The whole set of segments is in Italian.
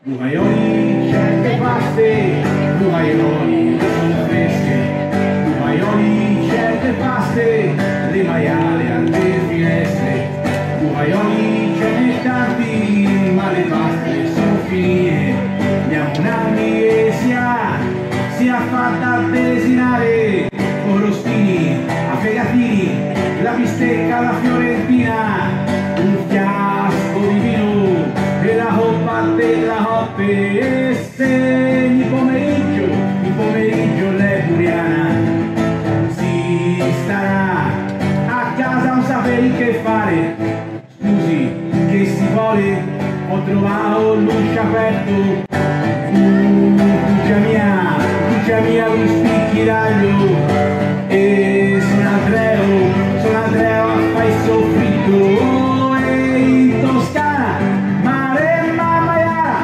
Bucaioli, certe paste, bucaioli, sono fresche, bucaioli, certe paste, le maiale alle finestre, bucaioli, ce n'è tanti, ma le paste sono finite, abbiamo un anni e si è fatta desinare, corostini, affegatini, la bistecca, la fiorentina, un fiasco di vino e la coppa della coppe, e se di pomeriggio l'eburiana si starà a casa, non sapere che fare, scusi che si vuole, ho trovato l'uscio aperto, cuccia mia con spicchi d'aglio, e sono Andreo a fare il soffritto, e in Toscana Maremma Maiala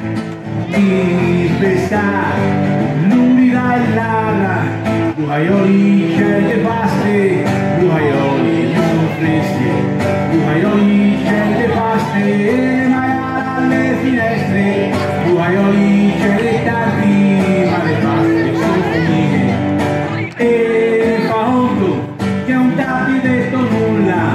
di pescare l'umida e l'ala, bucaioli, certe paste, bucaioli, sono fresche, bucaioli, certe paste, maiala alle finestre, bucaioli, certe tardi, ma le paste sono finite, e fa conto che non t'abbi detto nulla,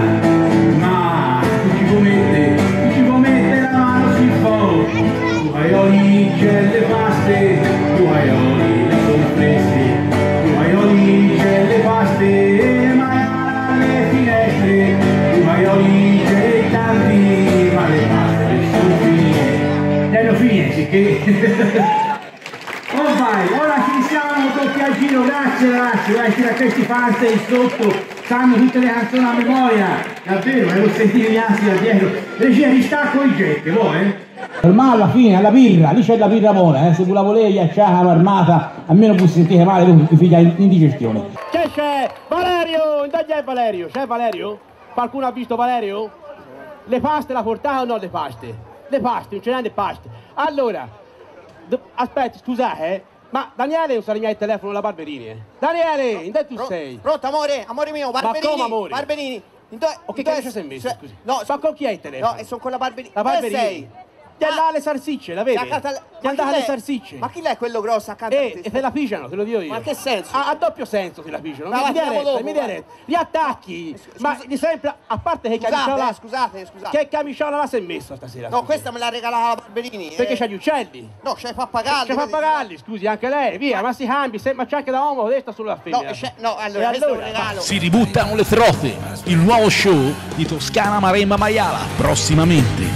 ma tu ci puoi mettere la mano sul fuoco, bucaioli, certe paste, bucaioli, sono fresche, bucaioli, certe paste, maiala alle finestre, bucaioli, certe tardi, ma le paste sono finite. Dello finiti che... Oh vai, ora ci siamo, tocchi al giro, grazie, vai, tira questi fantastici sotto, sanno tutte le canzoni a memoria, davvero, lo sentire gli assi da dietro, regia ristacco il jet, vuoi? Ma alla fine, alla birra, lì c'è la birra buona, se voi la volete ghiacciata, armata, almeno vi sentite male, voi figlia in indigestione. C'è? Valerio, dove è Valerio? C'è Valerio? Qualcuno ha visto Valerio? Le paste la portate o no le paste? Le paste, non ce n'è le paste. Allora... Aspetta, scusate, ma Daniele non sa il telefono alla Barberini, Daniele, in dove tu sei? Pronto, amore mio, Barberini. Ma come amore? Barberini. O che cazzo sei messo, scusi? No, ma con chi hai il telefono? No, sono con la Barberini. La Barberini? Dove sei? Ti andava alle salsicce, la vedi? Ti andava alle salsicce. Ma chi è quello grosso accanto a te? E te la pigiano, te lo dico io. Ma che senso? A doppio senso te la pigiano. Mi diretta. Gli attacchi. Ma di sempre, a parte che camiciola... Scusate. Che camiciola la sei messa stasera? No, questa me l'ha regalata la Barberini. Perché c'ha gli uccelli? No, c'è i pappagalli. C'è i pappagalli, scusi, anche lei. Via, ma si cambi, ma c'è anche da uomo, questa solo la femmina. No, allora, questo è un regalo. Si ributtano le troffe, il nuovo show di Toscana Maremma Maiala, prossimamente.